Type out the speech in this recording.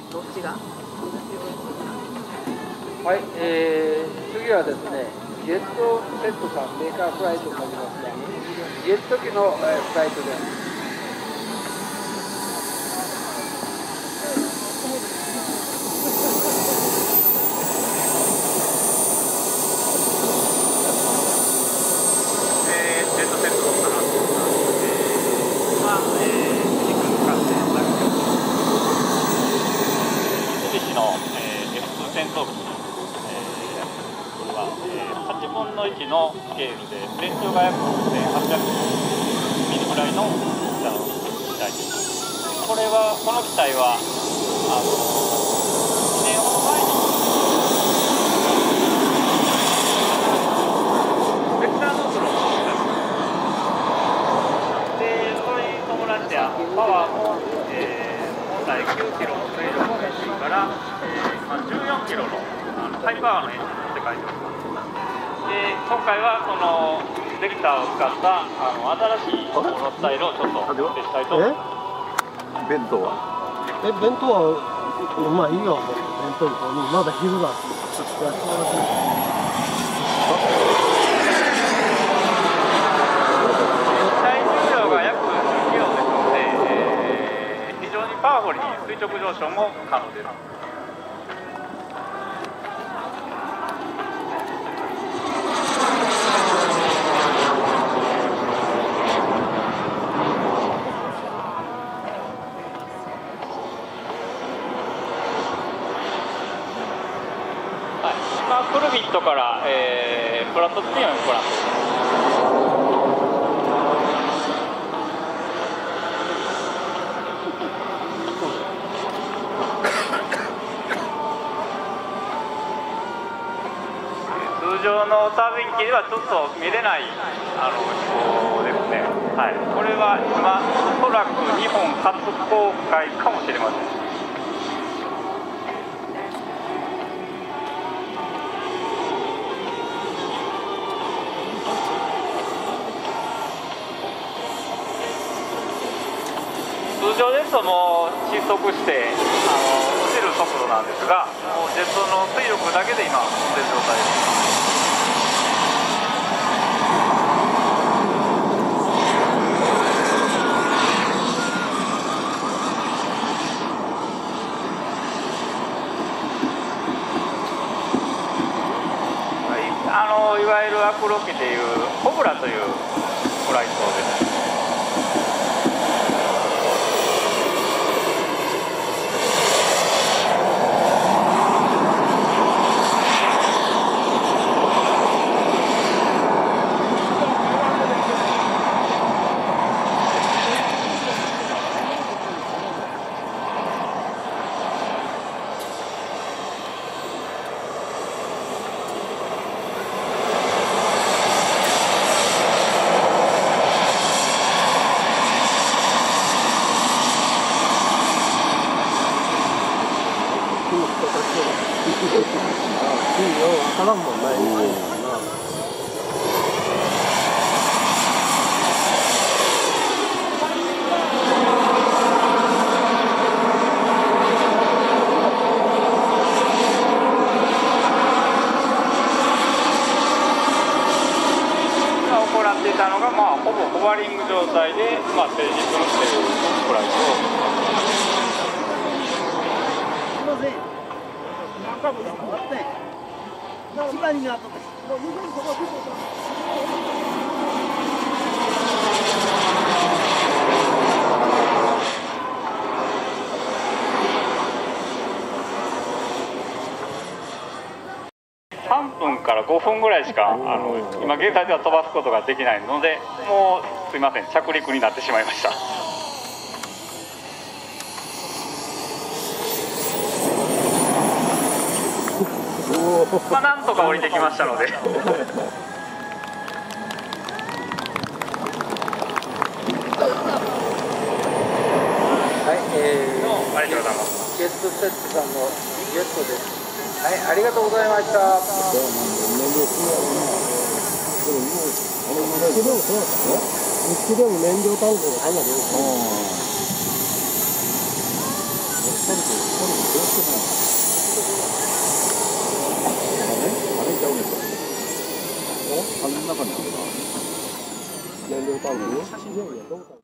どっちが？ はい、次はですね、ジェットセットさん、メーカーフライトになりますが、ジェット機のフライトです。 戦闘機、これは、8分の1のスケールで全長が約1800ミリぐらいの機体です。この機体は2年ほど前にベクターノートので、それに伴ってパワーも、本来9キロの水力のエンジンから14キロのハイパワーのエンジンって書いております。で、今回はそのベクターを使った新しいモノスタイルをちょっとお見せしたいと思います。 弁当は？ 弁当はまあいいよ、弁当にまだ昼だ。 体重量が約10キロですので、非常にパワフルに垂直上昇も可能です。クルビットから、プラットスピンを行っております。通常のタービン機ではちょっと見れない飛行ですね。はい、これは今おそらく日本初公開かもしれません。通常ですともう失速して落ちる速度なんですが、もうジェットの推力だけで今飛んでる状態です。いわゆるアクロ機でいうコブラというフライトです。 わからんもんない。 行っていたのが、ほぼホバリング状態で、静実のしているフライトを。 すいません。何回も頑張って。一番になった時。 3分から5分ぐらいしか今現在では飛ばすことができないので、もうすいません、着陸になってしまいました。なんとか降りてきましたので。 はい、 ありがとうございます。 ジェットセットさんのジェットです。はい、ありがとうございました。 日でも燃料タンクがかなり大きい。 中にあるな。燃料タンク。